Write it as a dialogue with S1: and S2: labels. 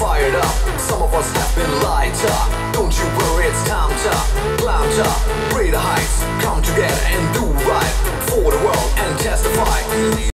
S1: fired up, some of us have been light up. Don't you worry, it's time to climb up greater heights. Come together and do right for the world and testify.